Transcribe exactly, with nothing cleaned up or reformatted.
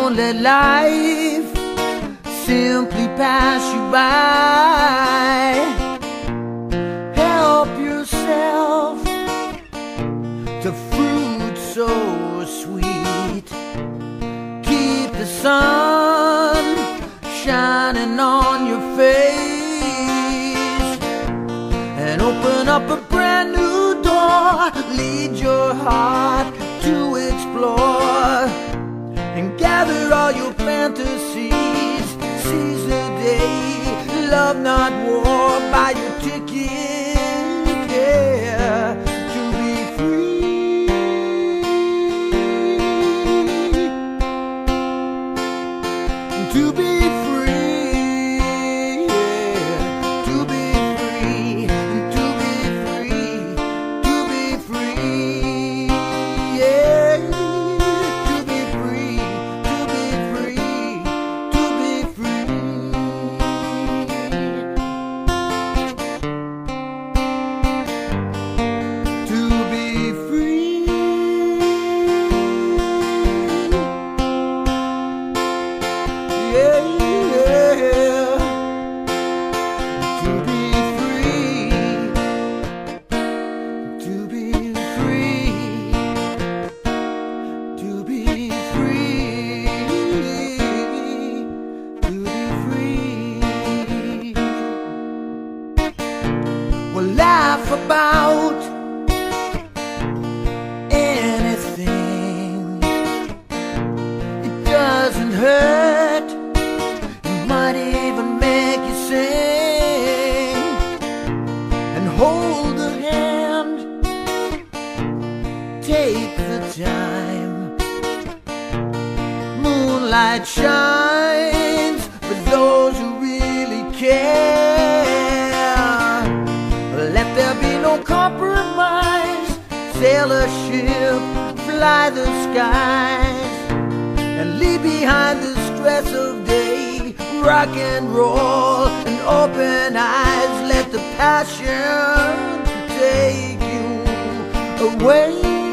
Don't let life simply pass you by. Help yourself to fruit so sweet. Keep the sun shining on your face, and open up a brand new door. Lead your heart to explore, and gather all your fantasies. Seize the day, love not war. Buy your ticket, yeah, to be free. To be free, yeah, to be free, to be free, to be free, yeah, to be free, to be free, to be free. To be free. Yeah, yeah. To be free. To be free. To be free. To be free. We'll laugh about anything. It doesn't hurt. It might even make you sing. And hold the hand, take the time. Moonlight shines for those who really care. Let there be no compromise. Sail a ship, fly the skies, and leave behind the stress of day. Rock and roll and open eyes. Let the passion take you away.